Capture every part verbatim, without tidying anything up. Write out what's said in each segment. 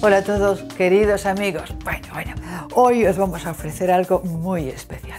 Hola a todos, queridos amigos. Bueno, bueno, hoy os vamos a ofrecer algo muy especial.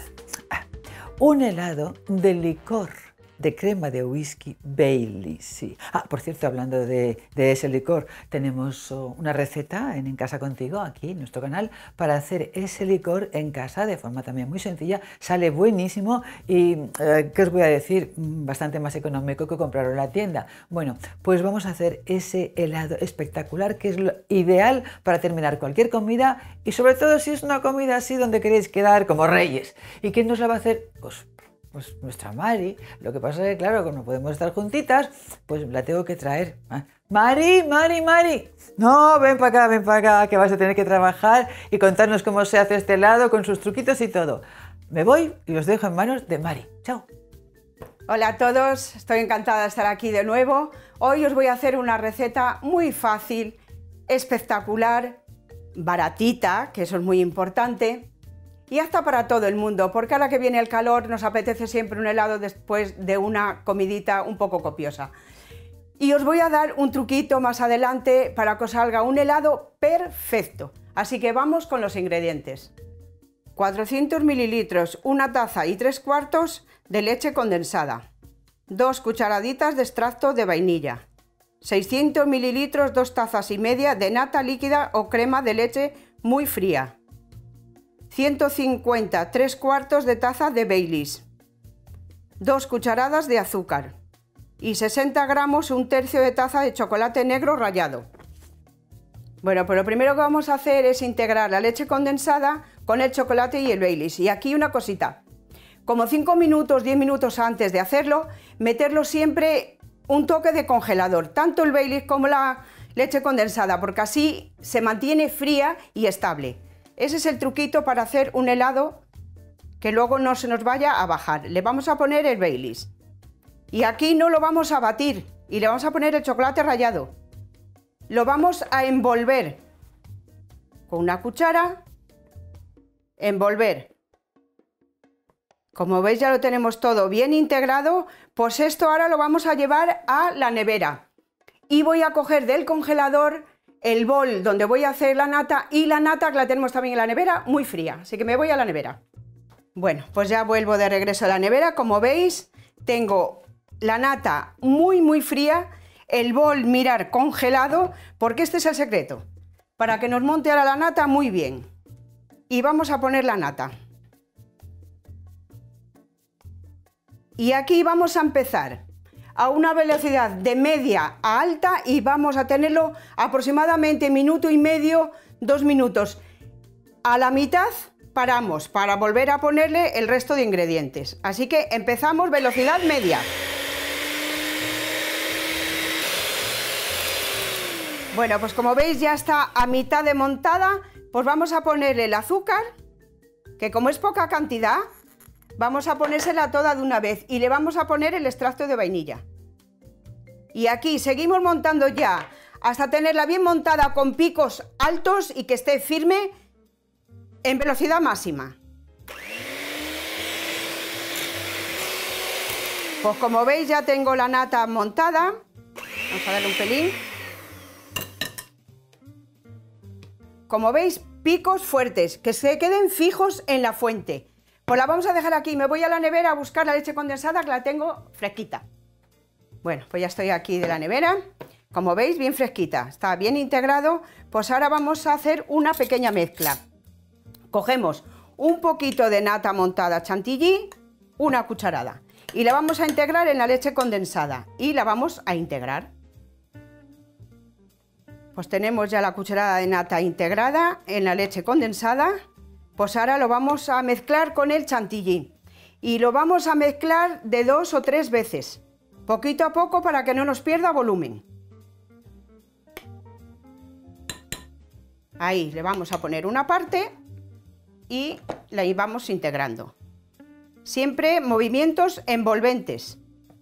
Un helado de licor de crema de whisky Baileys, sí. Ah, por cierto, hablando de, de ese licor, tenemos oh, una receta en En Casa Contigo, aquí en nuestro canal, para hacer ese licor en casa de forma también muy sencilla. Sale buenísimo y, eh, ¿qué os voy a decir? Bastante más económico que comprarlo en la tienda. Bueno, pues vamos a hacer ese helado espectacular, que es lo ideal para terminar cualquier comida y sobre todo si es una comida así donde queréis quedar como reyes. ¿Y quién nos la va a hacer? Pues Pues nuestra Mari. Lo que pasa es que, claro, como no podemos estar juntitas, pues la tengo que traer. Mari, Mari, Mari. No, ven para acá, ven para acá, que vas a tener que trabajar y contarnos cómo se hace este helado con sus truquitos y todo. Me voy y os dejo en manos de Mari. Chao. Hola a todos, estoy encantada de estar aquí de nuevo. Hoy os voy a hacer una receta muy fácil, espectacular, baratita, que eso es muy importante. Y hasta para todo el mundo, porque ahora que viene el calor nos apetece siempre un helado después de una comidita un poco copiosa. Y os voy a dar un truquito más adelante para que os salga un helado perfecto. Así que vamos con los ingredientes. cuatrocientos mililitros, una taza y tres cuartos de leche condensada. Dos cucharaditas de extracto de vainilla. seiscientos mililitros, dos tazas y media de nata líquida o crema de leche muy fría. ciento cincuenta, tres cuartos de taza de Baileys, dos cucharadas de azúcar y sesenta gramos, un tercio de taza de chocolate negro rallado. Bueno, pues lo primero que vamos a hacer es integrar la leche condensada con el chocolate y el Baileys. Y aquí una cosita, como cinco minutos, diez minutos antes de hacerlo, meterlo siempre un toque de congelador, tanto el Baileys como la leche condensada, porque así se mantiene fría y estable. Ese es el truquito para hacer un helado que luego no se nos vaya a bajar. Le vamos a poner el Baileys. Y aquí no lo vamos a batir y le vamos a poner el chocolate rallado. Lo vamos a envolver con una cuchara. Envolver. Como veis ya lo tenemos todo bien integrado. Pues esto ahora lo vamos a llevar a la nevera. Y voy a coger del congelador el bol donde voy a hacer la nata, y la nata que la tenemos también en la nevera muy fría, así que me voy a la nevera. Bueno, pues ya vuelvo de regreso a la nevera. Como veis, tengo la nata muy muy fría, el bol, mirar, congelado, porque este es el secreto, para que nos monte ahora la nata muy bien. Y vamos a poner la nata. Y aquí vamos a empezar a una velocidad de media a alta y vamos a tenerlo aproximadamente minuto y medio, dos minutos. A la mitad paramos para volver a ponerle el resto de ingredientes. Así que empezamos velocidad media. Bueno, pues como veis ya está a mitad de montada, pues vamos a ponerle el azúcar, que como es poca cantidad, vamos a ponérsela toda de una vez y le vamos a poner el extracto de vainilla. Y aquí seguimos montando ya hasta tenerla bien montada con picos altos y que esté firme en velocidad máxima. Pues como veis ya tengo la nata montada. Vamos a darle un pelín. Como veis, picos fuertes, que se queden fijos en la fuente. Pues la vamos a dejar aquí. Me voy a la nevera a buscar la leche condensada, que la tengo fresquita. Bueno, pues ya estoy aquí de la nevera. Como veis, bien fresquita, está bien integrado. Pues ahora vamos a hacer una pequeña mezcla. Cogemos un poquito de nata montada chantilly, una cucharada, y la vamos a integrar en la leche condensada y la vamos a integrar. Pues tenemos ya la cucharada de nata integrada en la leche condensada. Pues ahora lo vamos a mezclar con el chantilly y lo vamos a mezclar de dos o tres veces, poquito a poco, para que no nos pierda volumen. Ahí le vamos a poner una parte y la vamos integrando. Siempre movimientos envolventes.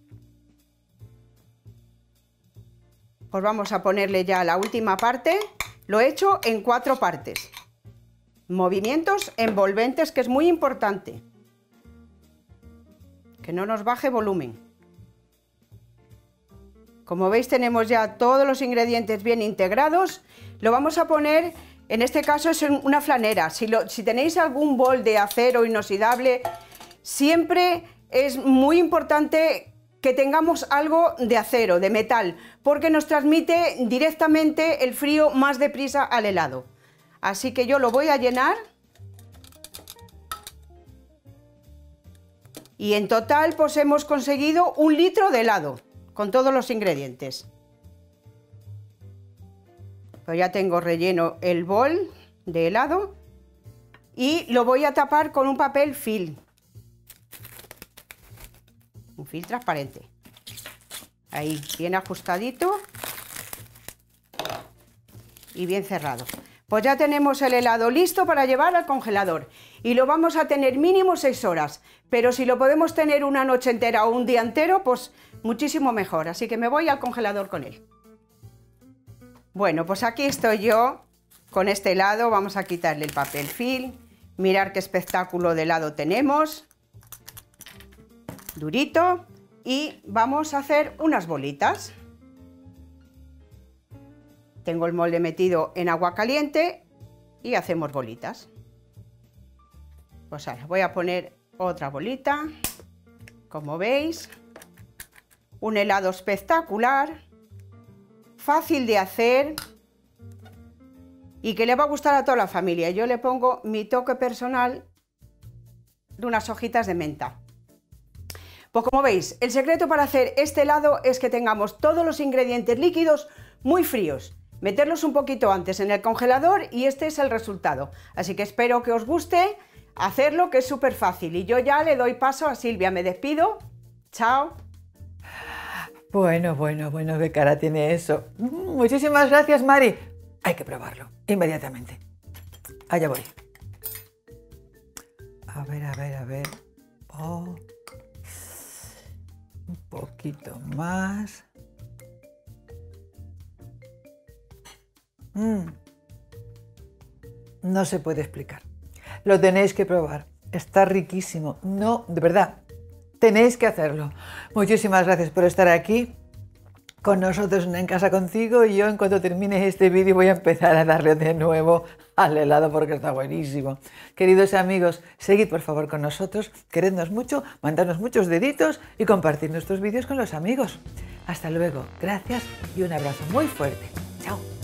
Pues vamos a ponerle ya la última parte. Lo he hecho en cuatro partes. Movimientos envolventes, que es muy importante, que no nos baje volumen. Como veis, tenemos ya todos los ingredientes bien integrados. Lo vamos a poner, en este caso es en una flanera. Si, lo, si tenéis algún bol de acero inoxidable, siempre es muy importante que tengamos algo de acero, de metal, porque nos transmite directamente el frío más deprisa al helado. Así que yo lo voy a llenar. Y en total pues hemos conseguido un litro de helado con todos los ingredientes. Pues ya tengo relleno el bol de helado y lo voy a tapar con un papel film. Un film transparente. Ahí, bien ajustadito y bien cerrado. Pues ya tenemos el helado listo para llevar al congelador y lo vamos a tener mínimo seis horas, pero si lo podemos tener una noche entera o un día entero, pues muchísimo mejor, así que me voy al congelador con él. Bueno, pues aquí estoy yo con este helado, vamos a quitarle el papel film, mirar qué espectáculo de helado tenemos, durito, y vamos a hacer unas bolitas. Tengo el molde metido en agua caliente y hacemos bolitas. Pues ahora voy a poner otra bolita, como veis. Un helado espectacular, fácil de hacer y que le va a gustar a toda la familia. Yo le pongo mi toque personal de unas hojitas de menta. Pues como veis, el secreto para hacer este helado es que tengamos todos los ingredientes líquidos muy fríos. Meterlos un poquito antes en el congelador y este es el resultado. Así que espero que os guste hacerlo, que es súper fácil. Y yo ya le doy paso a Silvia. Me despido. Chao. Bueno, bueno, bueno, qué cara tiene eso. Muchísimas gracias, Mari. Hay que probarlo inmediatamente. Allá voy. A ver, a ver, a ver. Oh. Un poquito más. Mm. No se puede explicar. Lo tenéis que probar. Está riquísimo. No, de verdad, tenéis que hacerlo. Muchísimas gracias por estar aquí con nosotros en Casa Contigo. Y yo, en cuanto termine este vídeo, voy a empezar a darle de nuevo al helado porque está buenísimo. Queridos amigos, seguid por favor con nosotros, querednos mucho, mandadnos muchos deditos y compartir nuestros vídeos con los amigos. Hasta luego. Gracias y un abrazo muy fuerte. Chao.